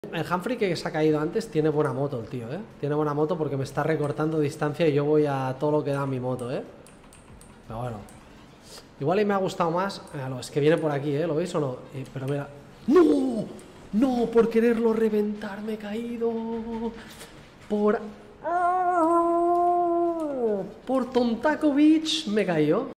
El Humphrey que se ha caído antes tiene buena moto el tío, ¿eh? Tiene buena moto porque me está recortando distancia y yo voy a todo lo que da mi moto, ¿eh? Pero bueno. Igual y me ha gustado más... es que viene por aquí, ¿eh? ¿Lo veis o no? Pero mira... ¡No! ¡No! Por quererlo reventar me he caído. Por Tontaco Beach me cayó.